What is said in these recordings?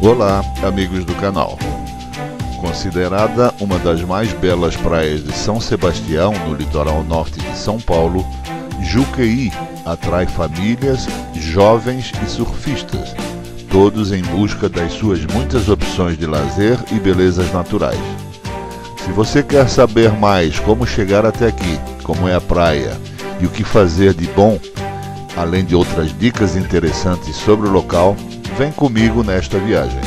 Olá, amigos do canal. Considerada uma das mais belas praias de São Sebastião, no litoral norte de São Paulo, Juqueí atrai famílias, jovens e surfistas, todos em busca das suas muitas opções de lazer e belezas naturais. Se você quer saber mais como chegar até aqui, como é a praia e o que fazer de bom, além de outras dicas interessantes sobre o local, vem comigo nesta viagem.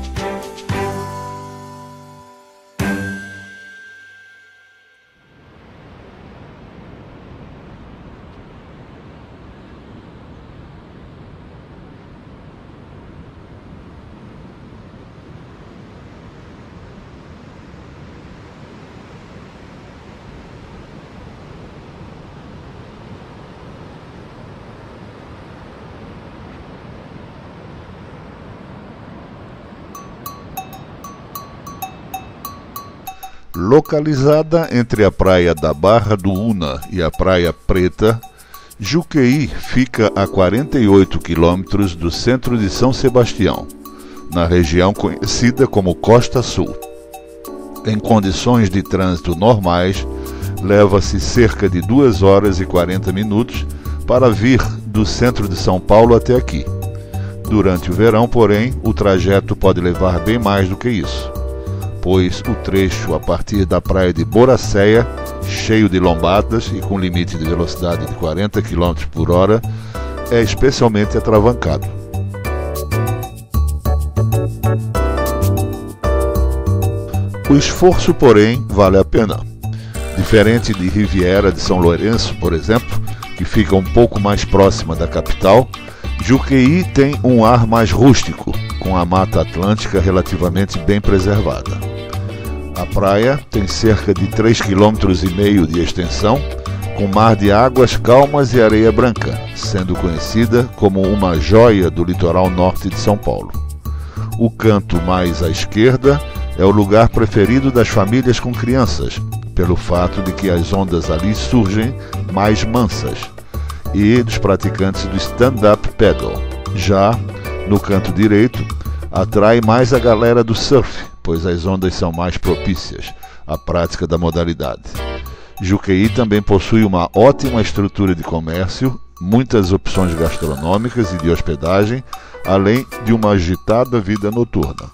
Localizada entre a praia da Barra do Una e a Praia Preta, Juqueí fica a 48 quilômetros do centro de São Sebastião, na região conhecida como Costa Sul. Em condições de trânsito normais, leva-se cerca de 2 horas e 40 minutos para vir do centro de São Paulo até aqui. Durante o verão, porém, o trajeto pode levar bem mais do que isso, pois o trecho a partir da praia de Boracéia, cheio de lombadas e com limite de velocidade de 40 km por hora, é especialmente atravancado. O esforço, porém, vale a pena. Diferente de Riviera de São Lourenço, por exemplo, que fica um pouco mais próxima da capital, Juqueí tem um ar mais rústico, com a Mata Atlântica relativamente bem preservada. A praia tem cerca de 3,5 km de extensão, com mar de águas calmas e areia branca, sendo conhecida como uma joia do litoral norte de São Paulo. O canto mais à esquerda é o lugar preferido das famílias com crianças, pelo fato de que as ondas ali surgem mais mansas, e dos praticantes do stand-up paddle. Já no canto direito, atrai mais a galera do surf, pois as ondas são mais propícias à prática da modalidade. Juqueí também possui uma ótima estrutura de comércio, muitas opções gastronômicas e de hospedagem, além de uma agitada vida noturna.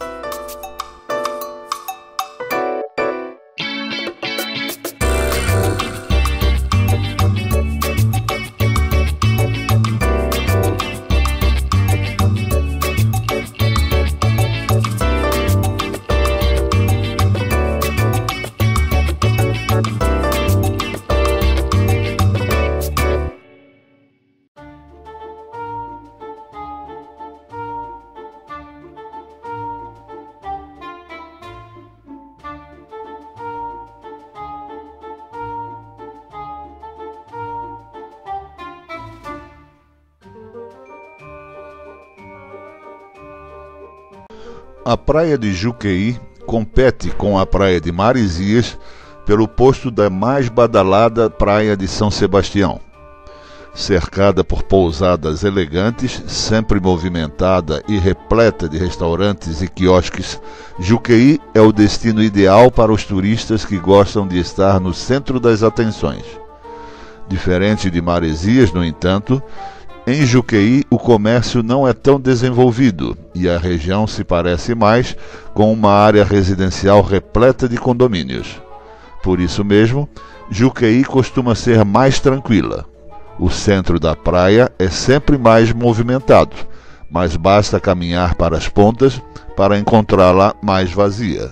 A praia de Juqueí compete com a praia de Maresias pelo posto da mais badalada praia de São Sebastião. Cercada por pousadas elegantes, sempre movimentada e repleta de restaurantes e quiosques, Juqueí é o destino ideal para os turistas que gostam de estar no centro das atenções. Diferente de Maresias, no entanto, em Juqueí o comércio não é tão desenvolvido e a região se parece mais com uma área residencial repleta de condomínios. Por isso mesmo, Juqueí costuma ser mais tranquila. O centro da praia é sempre mais movimentado, mas basta caminhar para as pontas para encontrá-la mais vazia.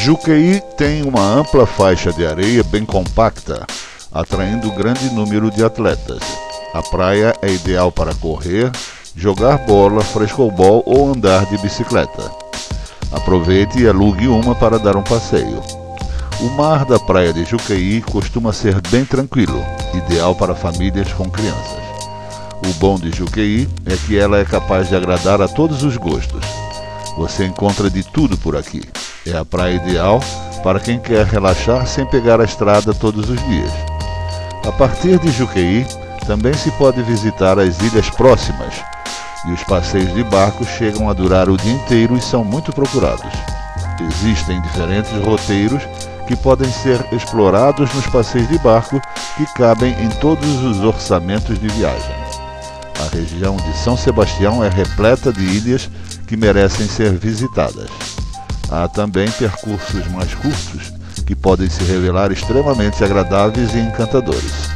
Juqueí tem uma ampla faixa de areia bem compacta, atraindo grande número de atletas. A praia é ideal para correr, jogar bola, frescobol ou andar de bicicleta. Aproveite e alugue uma para dar um passeio. O mar da praia de Juqueí costuma ser bem tranquilo, ideal para famílias com crianças. O bom de Juqueí é que ela é capaz de agradar a todos os gostos. Você encontra de tudo por aqui. É a praia ideal para quem quer relaxar sem pegar a estrada todos os dias. A partir de Juqueí, também se pode visitar as ilhas próximas, e os passeios de barco chegam a durar o dia inteiro e são muito procurados. Existem diferentes roteiros que podem ser explorados nos passeios de barco que cabem em todos os orçamentos de viagem. A região de São Sebastião é repleta de ilhas que merecem ser visitadas. Há também percursos mais curtos que podem se revelar extremamente agradáveis e encantadores.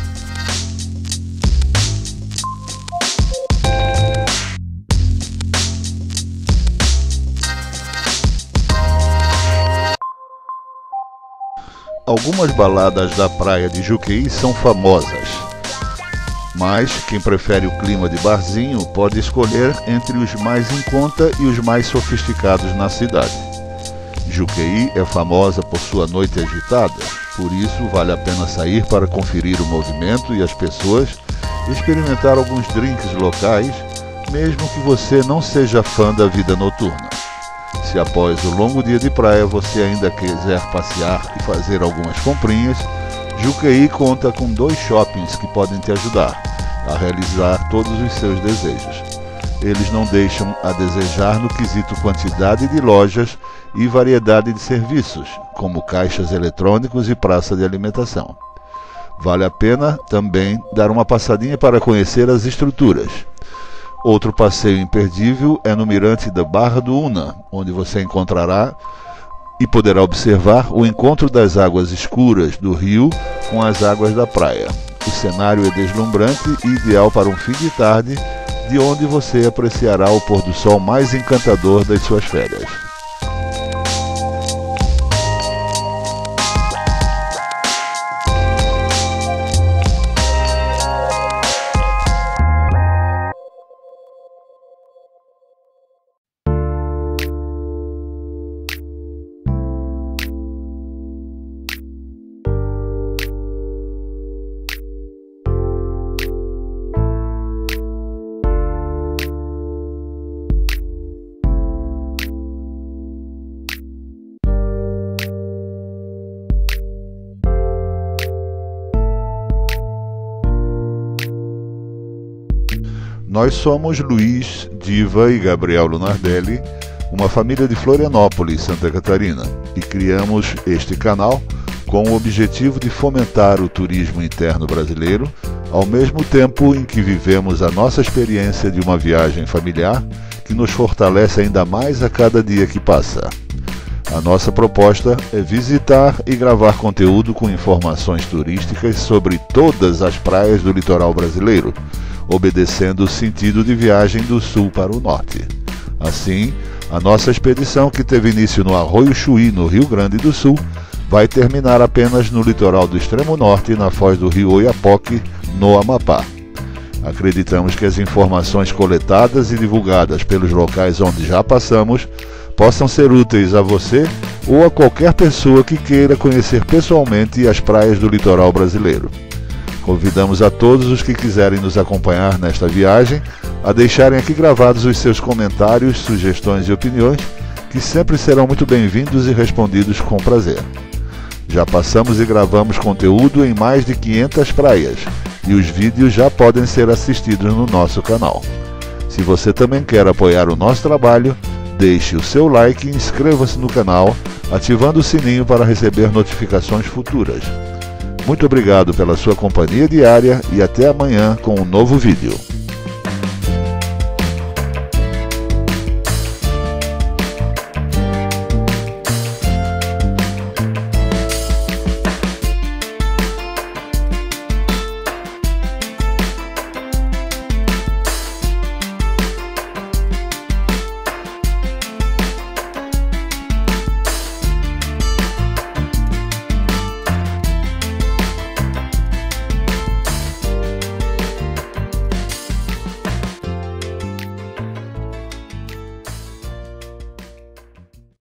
Algumas baladas da praia de Juqueí são famosas, mas quem prefere o clima de barzinho pode escolher entre os mais em conta e os mais sofisticados na cidade. Juqueí é famosa por sua noite agitada, por isso vale a pena sair para conferir o movimento e as pessoas, experimentar alguns drinks locais, mesmo que você não seja fã da vida noturna. Se após o longo dia de praia você ainda quiser passear e fazer algumas comprinhas, Juqueí conta com 2 shoppings que podem te ajudar a realizar todos os seus desejos. Eles não deixam a desejar no quesito quantidade de lojas e variedade de serviços, como caixas eletrônicos e praça de alimentação. Vale a pena também dar uma passadinha para conhecer as estruturas. Outro passeio imperdível é no mirante da Barra do Una, onde você encontrará e poderá observar o encontro das águas escuras do rio com as águas da praia. O cenário é deslumbrante e ideal para um fim de tarde, de onde você apreciará o pôr do sol mais encantador das suas férias. Nós somos Luiz, Diva e Gabriel Lunardelli, uma família de Florianópolis, Santa Catarina, e criamos este canal com o objetivo de fomentar o turismo interno brasileiro, ao mesmo tempo em que vivemos a nossa experiência de uma viagem familiar que nos fortalece ainda mais a cada dia que passa. A nossa proposta é visitar e gravar conteúdo com informações turísticas sobre todas as praias do litoral brasileiro, obedecendo o sentido de viagem do sul para o norte. Assim, a nossa expedição, que teve início no Arroio Chuí, no Rio Grande do Sul, vai terminar apenas no litoral do extremo norte, na foz do rio Oiapoque, no Amapá. Acreditamos que as informações coletadas e divulgadas pelos locais onde já passamos possam ser úteis a você ou a qualquer pessoa que queira conhecer pessoalmente as praias do litoral brasileiro. Convidamos a todos os que quiserem nos acompanhar nesta viagem a deixarem aqui gravados os seus comentários, sugestões e opiniões, que sempre serão muito bem-vindos e respondidos com prazer. Já passamos e gravamos conteúdo em mais de 500 praias, e os vídeos já podem ser assistidos no nosso canal. Se você também quer apoiar o nosso trabalho, deixe o seu like e inscreva-se no canal, ativando o sininho para receber notificações futuras. Muito obrigado pela sua companhia diária e até amanhã com um novo vídeo.